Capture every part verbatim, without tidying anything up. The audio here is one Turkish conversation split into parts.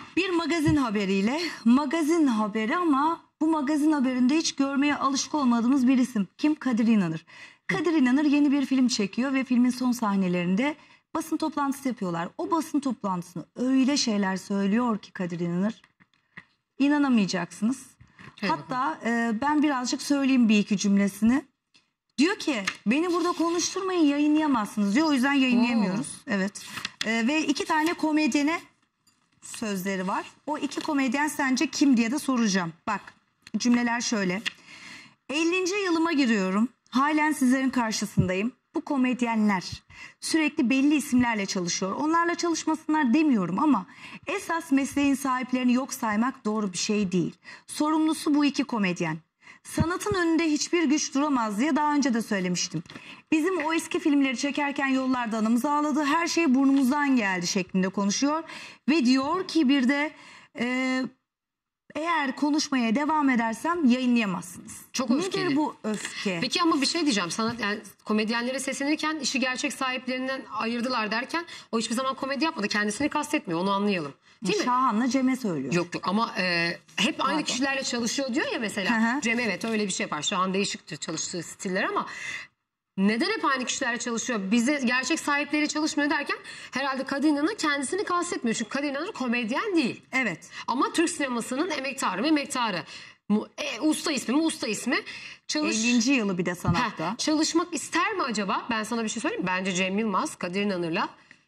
Bir magazin haberiyle, magazin haberi ama bu magazin haberinde hiç görmeye alışık olmadığımız bir isim. Kim? Kadir İnanır. Kadir İnanır yeni bir film çekiyor ve filmin son sahnelerinde basın toplantısı yapıyorlar. O basın toplantısında öyle şeyler söylüyor ki Kadir İnanır, inanamayacaksınız. Evet. Hatta e, ben birazcık söyleyeyim bir iki cümlesini. Diyor ki beni burada konuşturmayın, yayınlayamazsınız diyor. O yüzden yayınlayamıyoruz. Oo. Evet. E, ve iki tane komedyene sözleri var. O iki komedyen sence kim diye de soracağım. Bak cümleler şöyle. ellinci yılıma giriyorum. Halen sizlerin karşısındayım. Bu komedyenler sürekli belli isimlerle çalışıyor. Onlarla çalışmasınlar demiyorum ama esas mesleğin sahiplerini yok saymak doğru bir şey değil. Sorumlusu bu iki komedyen. Sanatın önünde hiçbir güç duramaz diye daha önce de söylemiştim. Bizim o eski filmleri çekerken yollarda anamız ağladı. Her şey burnumuzdan geldi şeklinde konuşuyor. Ve diyor ki bir de e, eğer konuşmaya devam edersem yayınlayamazsınız. Çok Nedir öfkeli. bu öfke? Peki ama bir şey diyeceğim. Sana, yani komedyenlere seslenirken işi gerçek sahiplerinden ayırdılar derken o hiçbir zaman komedi yapmadı. Kendisini kastetmiyor. Onu anlayalım. Değil mi? Şahan'la Cem'e söylüyor. Yok yok ama e, hep aynı Pardon. kişilerle çalışıyor diyor ya mesela. Hı hı. Cem evet öyle bir şey yapar. Şu an değişiktir çalıştığı stiller ama neden hep aynı kişilerle çalışıyor? Bize gerçek sahipleri çalışmıyor derken herhalde Kadir İnanır kendisini kastetmiyor. Çünkü Kadir İnanır komedyen değil. Evet. Ama Türk sinemasının emektarı mı emektarı. Mu- E, usta ismi mi usta ismi. Çalış... ellinci yılı bir de sanatta. Heh, çalışmak ister mi acaba? Ben sana bir şey söyleyeyim mi? Bence Cem Yılmaz Kadir İnanır'la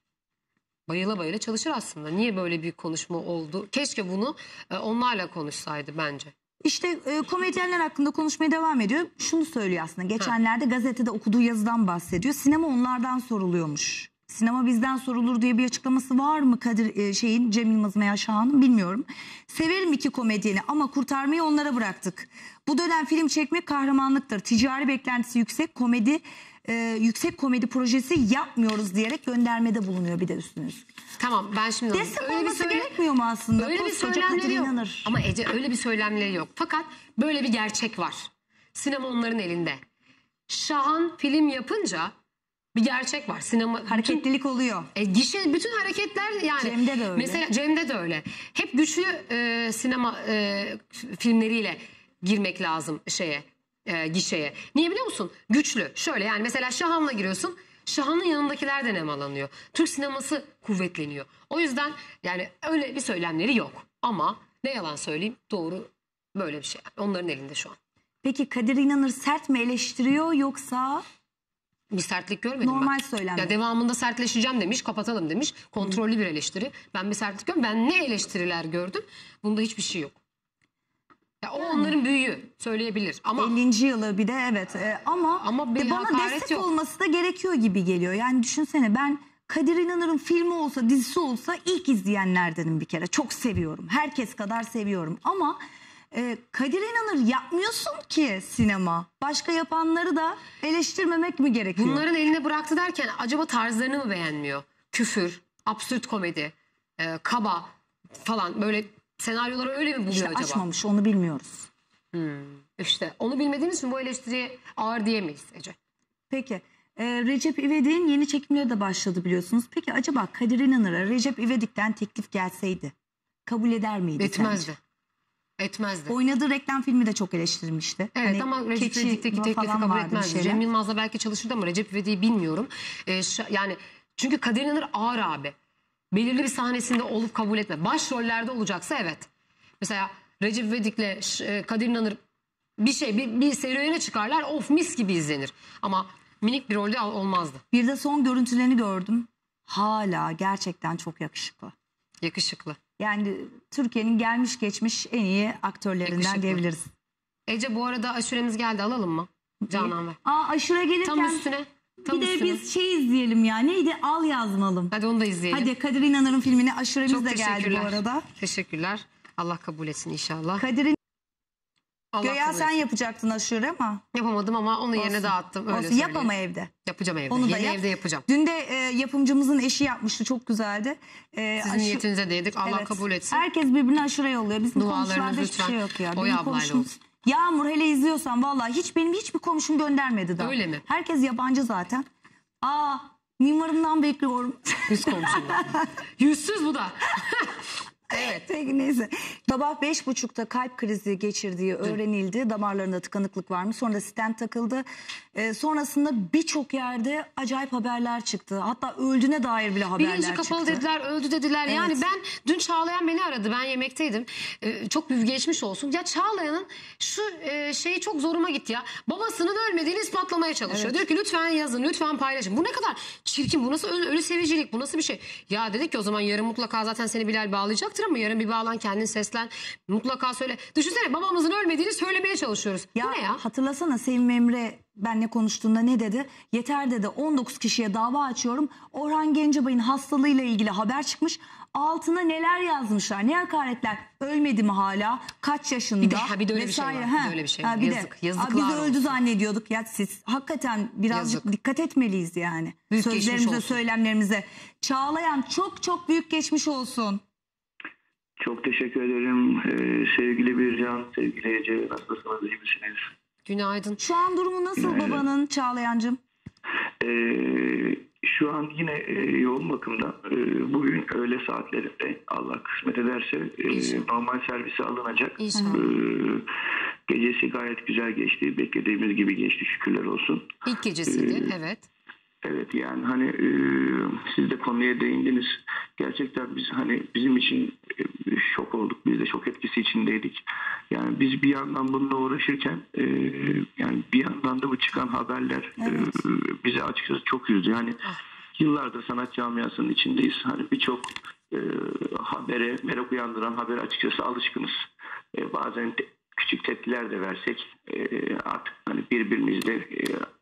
bayıla bayıla çalışır aslında. Niye böyle bir konuşma oldu? Keşke bunu e, onlarla konuşsaydı bence. İşte e, komedyenler hakkında konuşmaya devam ediyor. Şunu söylüyor aslında. Geçenlerde gazetede okuduğu yazıdan bahsediyor. Sinema onlardan soruluyormuş. Sinema bizden sorulur diye bir açıklaması var mı Kadir e, şeyin Cem Yılmaz'ın veya Şahan'ın bilmiyorum. Severim iki komedyeni ama kurtarmayı onlara bıraktık. Bu dönem film çekmek kahramanlıktır. Ticari beklentisi yüksek komedi e, yüksek komedi projesi yapmıyoruz diyerek göndermede bulunuyor bir de üstüne üstlük. Tamam ben şimdi... Destek olması söyle... gerekmiyor mu aslında? Öyle bir Koskoca söylemleri Kadir yok. İnanır. Ama Ece öyle bir söylemleri yok. Fakat böyle bir gerçek var. Sinema onların elinde. Şahan film yapınca bir gerçek var. Sinema Hareketlilik bütün, oluyor. E, gişe bütün hareketler yani. Cem'de de öyle. Mesela Cem'de de öyle. Hep güçlü e, sinema e, filmleriyle girmek lazım şeye, e, gişeye. Niye biliyor musun? Güçlü. Şöyle yani mesela Şahan'la giriyorsun. Şahan'ın yanındakiler de nemalanıyor. Türk sineması kuvvetleniyor. O yüzden yani öyle bir söylemleri yok. Ama ne yalan söyleyeyim doğru böyle bir şey. Onların elinde şu an. Peki Kadir İnanır sert mi eleştiriyor yoksa Bir sertlik görmedim normal ben. söylem? Ya devamında sertleşeceğim demiş, kapatalım demiş. Kontrollü bir eleştiri. Ben bir sertlik görmedim. Ben ne eleştiriler gördüm? Bunda hiçbir şey yok. Ya o onların büyüğü söyleyebilir ama ellinci yılı bir de evet e, ama, Ama bir e, bana hakaret destek yok. olması da gerekiyor gibi geliyor. Yani düşünsene ben Kadir İnanır'ın filmi olsa dizisi olsa ilk izleyenlerdenim bir kere. Çok seviyorum. Herkes kadar seviyorum ama e, Kadir İnanır yapmıyorsun ki sinema. Başka yapanları da eleştirmemek mi gerekiyor? bunların eline bıraktı derken acaba tarzlarını mı beğenmiyor? Küfür, absürt komedi, e, kaba falan böyle senaryoları öyle mi buluyor İşte acaba? açmamış onu bilmiyoruz. Hmm, işte onu bilmediğimiz için bu eleştiriye ağır diyemeyiz Ece. Peki e, Recep İvedik'in yeni çekimleri de başladı biliyorsunuz. Peki acaba Kadir İnanır'a Recep İvedik'ten teklif gelseydi kabul eder miydi Etmezdi. sence? Etmezdi. Oynadığı reklam filmi de çok eleştirilmişti. Evet Hani ama Recep keçi İvedik'teki teklifi falan kabul vardı bir etmezdi. şeyler. Cem Yılmaz'la belki çalışırdı ama Recep İvedik'i bilmiyorum. Ee, şa- yani çünkü Kadir İnanır ağır abi. Belirli bir sahnesinde olup kabul etme. Başrollerde olacaksa evet. Mesela Recep İvedik'le ş- e, Kadir İnanır bir şey bir, bir serüvene çıkarlar. Of mis gibi izlenir. Ama minik bir rolde al- olmazdı. Bir de son görüntülerini gördüm. Hala gerçekten çok yakışıklı. Yakışıklı. Yani Türkiye'nin gelmiş geçmiş en iyi aktörlerinden Yakışıklı. diyebiliriz. Ece bu arada aşuremiz geldi, alalım mı? Canan ver. Aa aşure gelirken Tam üstüne. Tam bir de üstüne. biz şey izleyelim ya. Neydi? Al yazmalım. Hadi onu da izleyelim. Hadi Kadir İnanır'ın filmine aşuremiz Çok de geldi teşekkürler. bu arada. Teşekkürler. Allah kabul etsin inşallah. Kadir'in Allah Göya kabul sen etsin. yapacaktın aşure ama. Yapamadım ama onun yerine Olsun. dağıttım. Öyle Olsun. söyleyeyim. Yap ama evde. Yapacağım evde. Onu da Yeni yap. evde yapacağım. Dün de e, yapımcımızın eşi yapmıştı. Çok güzeldi. E, Sizin aşı- niyetinize değdik. Allah Evet. kabul etsin. Herkes birbirine aşure yolluyor. Bizim Dualarınız komşularda hiçbir lütfen şey yok ya. Oya Benim ablayla komşum- olsun. Yağmur hele izliyorsan vallahi hiç benim hiçbir komşum göndermedi daha. Öyle mi? Herkes yabancı zaten. Aa mimarımdan bekliyorum. Yüz komşumdan. Yüzsüz bu da. Evet. Peki neyse. Sabah beş buçukta kalp krizi geçirdiği öğrenildi. Damarlarında tıkanıklık varmış. Sonra stent takıldı. Ee, sonrasında birçok yerde acayip haberler çıktı. Hatta öldüğüne dair bile haberler Bilinci çıktı. kapalı dediler, öldü dediler. Yani Evet. ben dün Çağlayan beni aradı. Ben yemekteydim. Ee, çok büyük geçmiş olsun. Ya Çağlayan'ın şu e, şeyi çok zoruma gitti ya. Babasının ölmediğini ispatlamaya çalışıyor. Evet. Diyor ki lütfen yazın, lütfen paylaşın. Bu ne kadar çirkin, bu nasıl ölü, ölü sevicilik, bu nasıl bir şey? Ya dedik ki o zaman yarın mutlaka zaten seni Bilal bağlayacaktır ama yarın bir bağlan, kendin seslen. Mutlaka söyle. Düşünsene, babamızın ölmediğini söylemeye çalışıyoruz. Ya, bu ne ya? hatırlasana Sevim Emre benle konuştuğunda ne dedi? Yeter dedi, on dokuz kişiye dava açıyorum. Orhan Gencebay'ın hastalığıyla ilgili haber çıkmış. Altına neler yazmışlar, ne hakaretler. Ölmedi mi hala? Kaç yaşında? Bir de- ha, bir de öyle bir şey var, vesaire. bir de Ha, öyle bir şey. ha, bir de, Yazık, ha, yazıklar biz öldü olsun. zannediyorduk. Ya siz hakikaten birazcık Yazık. dikkat etmeliyiz yani. Büyük geçmiş Sözlerimize, olsun. söylemlerimize. Çağlayan çok çok büyük geçmiş olsun. Çok teşekkür ederim. Ee, sevgili Bircan, sevgili Ece, nasılsınız, iyi misiniz? Günaydın. Şu an durumu nasıl Günaydın. babanın Çağlayancığım? Ee, şu an yine e, yoğun bakımda. Ee, bugün öğle saatlerinde Allah kısmet ederse e, İnşallah. normal servise alınacak. İnşallah. Ee, gecesi gayet güzel geçti. Beklediğimiz gibi geçti, şükürler olsun. İlk gecesiydi, evet. Evet, yani hani e, siz de konuya değindiniz. Gerçekten biz hani bizim için e, şok olduk. Biz de şok etkisi içindeydik. Yani biz bir yandan bununla uğraşırken e, yani bir yandan da bu çıkan haberler Evet. e, bizi açıkçası çok üzdü. Yani yıllardır sanat camiasının içindeyiz. Hani birçok e, habere merak uyandıran habere açıkçası alışkınız. E, bazen te- küçük tepkiler de versek e, artık hani birbirimizle e,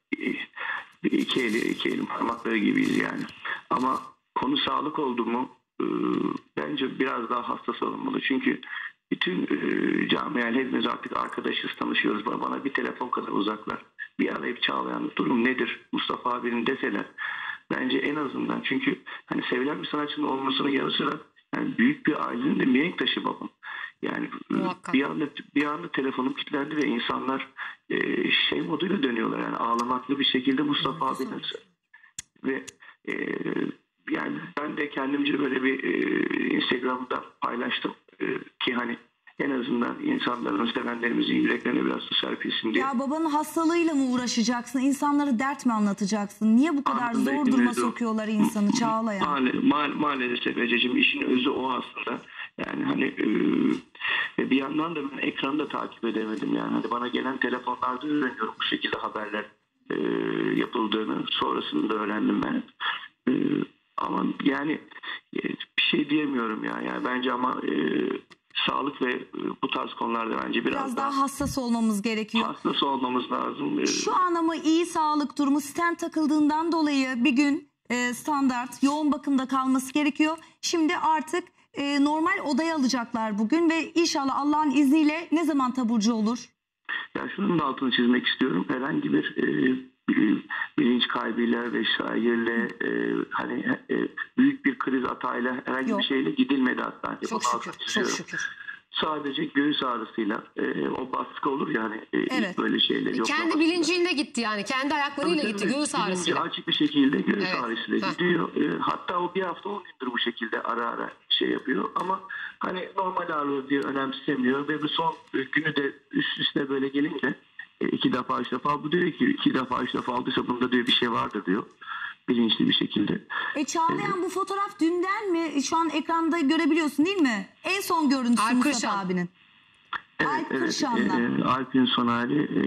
iki eli iki elin parmakları gibiyiz yani. Ama konu sağlık oldu mu e, bence biraz daha hassas olunmalı. Çünkü bütün e, camiayla hepimiz artık arkadaşız, tanışıyoruz. Bana bir telefon kadar uzaklar. Bir arayıp Çağlayan durum nedir? Mustafa abinin deseler. Bence en azından, çünkü hani sevilen bir sanatçının olmasının yanı sıra yani büyük bir ailenin de mihenk taşı babam. Yani e, Muhakkak. bir anda bir anda telefonum kilitlendi ve insanlar e, şey moduyla dönüyorlar, yani ağlamaklı bir şekilde Mustafa abi nasıl? Ve e, yani ben de kendimce böyle bir e, Instagram'da paylaştım e, ki hani en azından insanların, sevenlerimizin yüreklerine biraz su serpilsin diye. Ya babanın hastalığıyla mı uğraşacaksın? İnsanlara dert mi anlatacaksın? Niye bu kadar Anında zor duruma eklemedi o. sokuyorlar insanı Çağlayan? Maale, ma maalesef Ececiğim, işin özü o aslında. Yani hani e, ve bir yandan da ben ekranı da takip edemedim. Yani hani bana gelen telefonlarda öğreniyorum bu şekilde haberler e, yapıldığını. Sonrasında öğrendim ben. E, ama yani e, bir şey diyemiyorum ya. Yani bence ama e, sağlık ve e, bu tarz konularda bence biraz, Biraz daha hassas olmamız gerekiyor. hassas olmamız lazım. E, Şu an ama iyi sağlık durumu, stent takıldığından dolayı bir gün e, standart yoğun bakımda kalması gerekiyor. Şimdi artık e, normal odaya alacaklar bugün ve inşallah Allah'ın izniyle ne zaman taburcu olur? Ya şunun da altını çizmek istiyorum. Herhangi bir e, bir bilinç kaybıyla vesaire e, hani e, büyük bir kriz atağıyla herhangi Yok. bir şeyle gidilmedi hastaneye. Çok Bunun altını şükür, çok çiziyorum. şükür. Sadece göğüs ağrısıyla e, o baskı olur yani e, ilk Evet. böyle şeyler. Yok Kendi bilinciyle gitti yani. Kendi ayaklarıyla Tabii, gitti. tabii. Göğüs Bilinci ağrısıyla. açık bir şekilde göğüs Evet. ağrısıyla Heh. gidiyor. E, hatta o bir hafta on gündür bu şekilde ara ara şey yapıyor. Ama hani normal ağrıyor diye önemsemiyor. Ve bu son e, günü de üst üste böyle gelince e, iki defa üç defa bu diyor ki iki defa üç defa aldıysa bunda diyor bir şey vardır diyor. Bilinçli bir şekilde. E Çağlayan bu fotoğraf dünden mi? Şu an ekranda görebiliyorsun değil mi? En son görüntüsü Alp Mustafa Kırşan. abinin. Evet, Alp evet. Kırşan'la. E, Alp'in son hali e,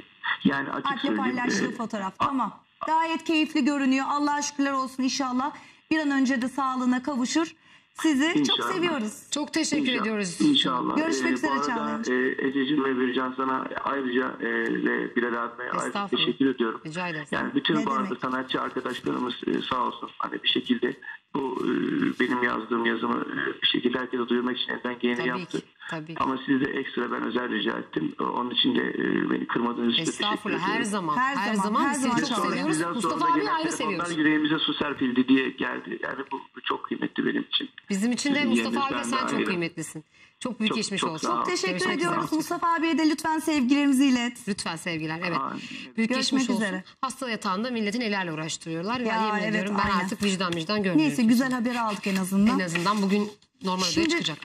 yani açık Alp'le söyleyeyim. paylaştığı e, fotoğraf. Tamam. Gayet keyifli görünüyor. Allah'a şükürler olsun inşallah. Bir an önce de sağlığına kavuşur. Sizi çok İnşallah. seviyoruz. Çok teşekkür İnşallah, ediyoruz. İnşallah. Görüşmek Ee, üzere bu arada Çağlayan'cığım. e, Ececiğim ve Bircan sana ayrıca e, ve Bilal abime ayrıca Estağfurullah. teşekkür ediyorum. Rica ederiz. Yani bütün Ne bu arada demek? sanatçı arkadaşlarımız e, sağ olsun hani bir şekilde bu e, benim yazdığım yazımı e, bir şekilde herkese duyurmak için elinden geleni Tabii yaptı. ki. Tabii. Ama siz de ekstra ben özel rica ettim. Onun için de e, beni kırmadığınız için de teşekkür Estağfurullah. ediyorum. Her zaman. Her Her, zaman, zaman. her Biz zaman seni çok Çağlayan. seviyoruz. Bizden sonra Mustafa da abi gelen ayrı telefonlar seviyoruz. yüreğimize su serpildi diye geldi. Yani bu, bu çok kıymetli benim için. Bizim için de Sizin Mustafa abi yerinizden sen de çok ayrı. kıymetlisin. Çok büyük Çok- geçmiş çok olsun. sağ ol. Teşekkür Görüşmek ediyoruz. üzere. Mustafa abiye de lütfen sevgilerimizi ilet. Lütfen sevgiler. Evet. Aa, Büyük Görüşmek geçmiş olsun. üzere. Hasta yatağında milletin ellerle uğraştırıyorlar. Ya, Ya, yemin evet, ediyorum ben aynen. artık vicdan vicdan görmüyorum. Neyse güzel haber aldık en azından. En azından bugün normal odaya Şimdi çıkacak.